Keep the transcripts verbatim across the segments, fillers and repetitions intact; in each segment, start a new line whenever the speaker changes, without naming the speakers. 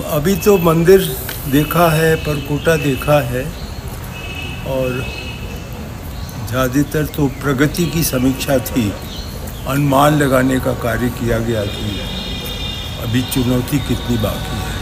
अभी तो मंदिर देखा है, परकोटा देखा है और ज़्यादातर तो प्रगति की समीक्षा थी। अनुमान लगाने का कार्य किया गया कि अभी चुनौती कितनी बाकी है।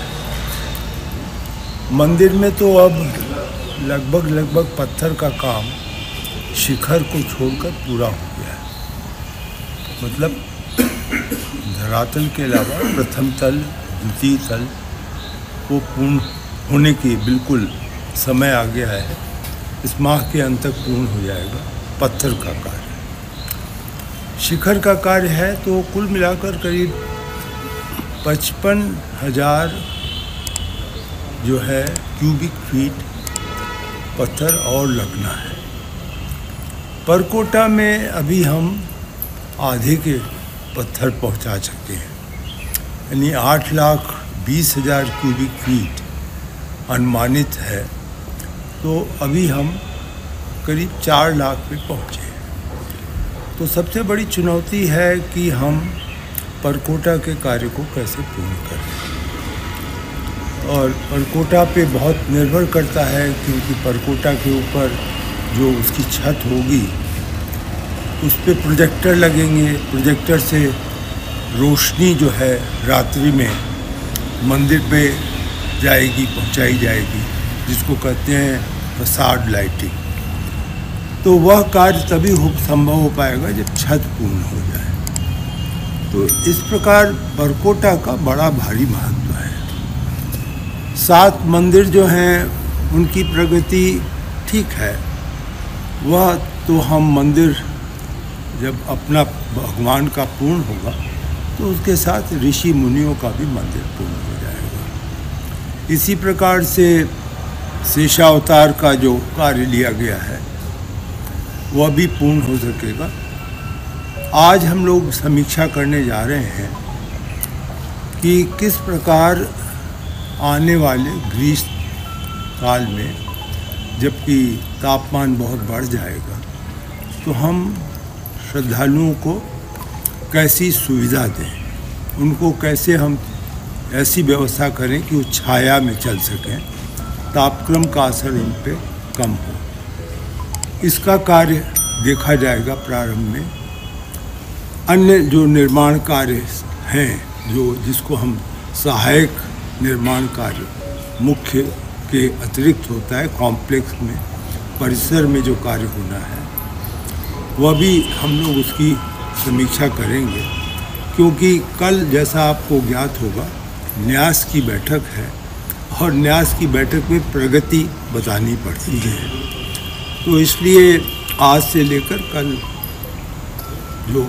मंदिर में तो अब लगभग लगभग पत्थर का काम शिखर को छोड़कर पूरा हो गया है। मतलब धरातल के अलावा प्रथम तल, द्वितीय तल वो पूर्ण होने की बिल्कुल समय आ गया है। इस माह के अंत तक पूर्ण हो जाएगा पत्थर का कार्य। शिखर का कार्य है तो कुल मिलाकर करीब पचपन हजार जो है क्यूबिक फीट पत्थर और लगना है। परकोटा में अभी हम आधे के पत्थर पहुंचा सकते हैं, यानी आठ लाख बीस हजार क्यूबिक फीट अनुमानित है, तो अभी हम करीब चार लाख पे पहुँचे। तो सबसे बड़ी चुनौती है कि हम परकोटा के कार्य को कैसे पूर्ण करें, और परकोटा पे बहुत निर्भर करता है क्योंकि परकोटा के ऊपर जो उसकी छत होगी उस पे प्रोजेक्टर लगेंगे। प्रोजेक्टर से रोशनी जो है रात्रि में मंदिर पे जाएगी, पहुंचाई जाएगी, जिसको कहते हैं फसाड लाइटिंग। तो वह कार्य तभी हो संभव हो पाएगा जब छत पूर्ण हो जाए। तो इस प्रकार परकोटा का बड़ा भारी महत्व है। सात मंदिर जो हैं उनकी प्रगति ठीक है। वह तो हम मंदिर जब अपना भगवान का पूर्ण होगा तो उसके साथ ऋषि मुनियों का भी मंदिर पूर्ण हो जाएगा। इसी प्रकार से शेषावतार का जो कार्य लिया गया है वह भी पूर्ण हो सकेगा। आज हम लोग समीक्षा करने जा रहे हैं कि किस प्रकार आने वाले ग्रीष्म काल में, जबकि तापमान बहुत बढ़ जाएगा, तो हम श्रद्धालुओं को कैसी सुविधा दें, उनको कैसे हम ऐसी व्यवस्था करें कि वो छाया में चल सकें, तापक्रम का असर उन पर कम हो। इसका कार्य देखा जाएगा प्रारंभ में। अन्य जो निर्माण कार्य हैं, जो जिसको हम सहायक निर्माण कार्य मुख्य के अतिरिक्त होता है, कॉम्प्लेक्स में परिसर में जो कार्य होना है, वह भी हम लोग उसकी समीक्षा करेंगे। क्योंकि कल जैसा आपको ज्ञात होगा न्यास की बैठक है और न्यास की बैठक में प्रगति बतानी पड़ती है। तो इसलिए आज से लेकर कल जो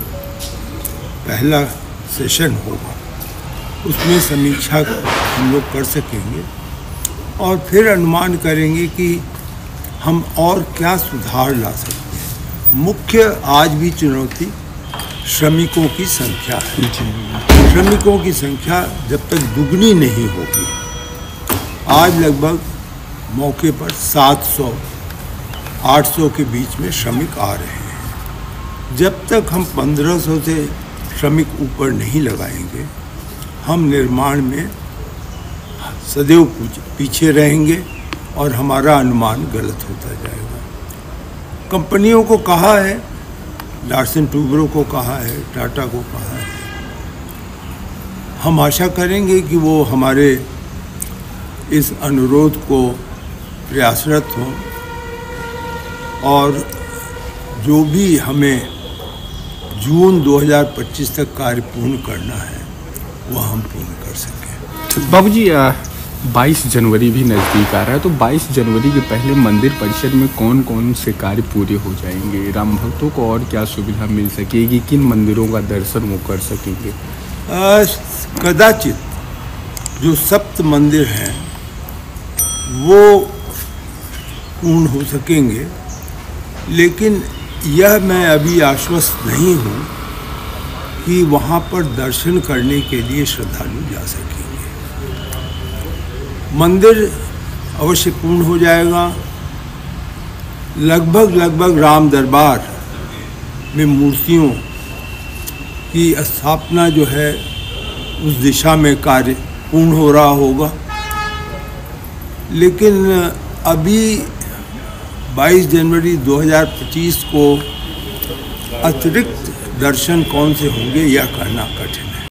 पहला सेशन होगा उसमें समीक्षा हम लोग कर सकेंगे और फिर अनुमान करेंगे कि हम और क्या सुधार ला सकते हैं। मुख्य आज भी चुनौती श्रमिकों की संख्या है। श्रमिकों की संख्या जब तक दुगनी नहीं होगी, आज लगभग मौके पर सात सौ आठ सौ के बीच में श्रमिक आ रहे हैं। जब तक हम पंद्रह सौ से श्रमिक ऊपर नहीं लगाएंगे, हम निर्माण में सदैव पीछे रहेंगे और हमारा अनुमान गलत होता जाएगा। कंपनियों को कहा है, लार्सन टूब्रो को कहा है, टाटा को कहा है, हम आशा करेंगे कि वो हमारे इस अनुरोध को प्रयासरत हों और जो भी हमें जून दो हज़ार पच्चीस तक कार्य पूर्ण करना है वह हम पूर्ण कर सकें।
बाबूजी, बाईस जनवरी भी नज़दीक आ रहा है, तो बाईस जनवरी के पहले मंदिर परिसर में कौन कौन से कार्य पूरे हो जाएंगे? राम भक्तों को और क्या सुविधा मिल सकेगी? किन मंदिरों का दर्शन वो कर सकेंगे?
कदाचित जो सप्त मंदिर हैं वो पूर्ण हो सकेंगे, लेकिन यह मैं अभी आश्वस्त नहीं हूँ कि वहाँ पर दर्शन करने के लिए श्रद्धालु जा सकेंगे। मंदिर अवश्य पूर्ण हो जाएगा। लगभग लगभग राम दरबार में मूर्तियों की स्थापना जो है उस दिशा में कार्य पूर्ण हो रहा होगा। लेकिन अभी बाईस जनवरी दो हज़ार पच्चीस को अतिरिक्त दर्शन कौन से होंगे यह कहना कठिन।